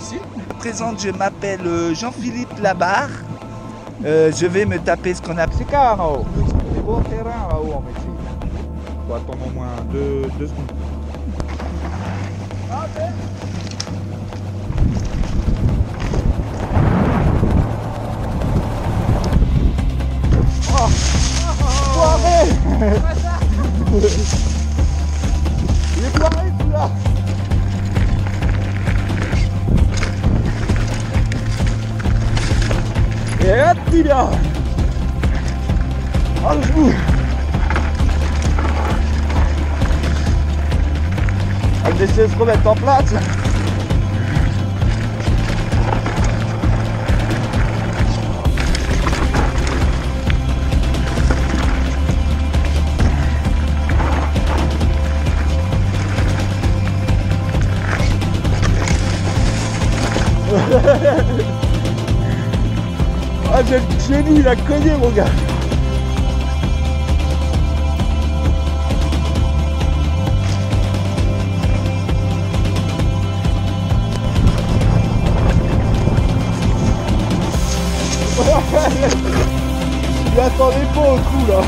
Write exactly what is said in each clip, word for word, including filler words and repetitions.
difficile. Je me présente, je m'appelle euh, Jean-Philippe Labarre. Euh, je vais me taper ce qu'on appelle... C'est car en haut. C'est beau terrain là-haut en métier. Il faut attendre au moins deux, deux secondes. Ah, okay. Oh, foiré. Il est foiré celui-là. Et hop, il bien. Oh, le genou. On va essayer de se remettre en place. Ah, j'ai le genou, il a cogné mon gars. Il attendait pas au coup là.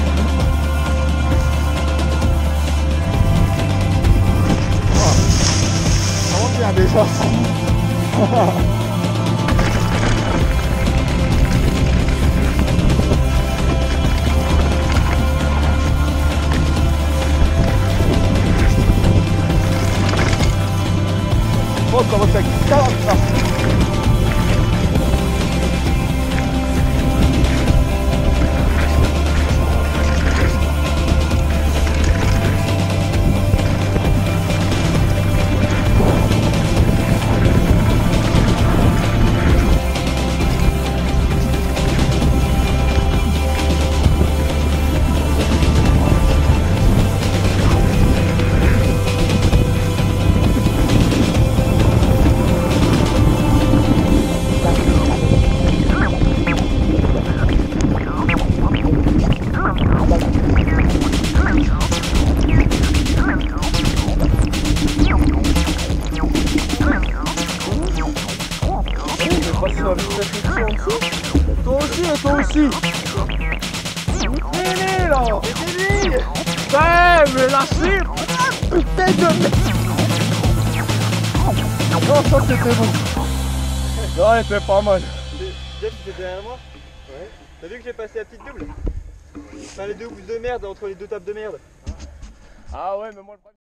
Oh. Ça va bien déjà. Oh, comment ça casse là. Toi aussi et toi aussi. Fini là. C'est fini. Ouais, mais lâchez. Putain de merde. Non, ça c'était bon. Non, il était pas mal. Jeff, tu étais derrière moi? Ouais. T'as vu que j'ai passé la petite double? Enfin les deux bouches de merde entre les deux tables de merde. Ah ouais, mais moi le problème...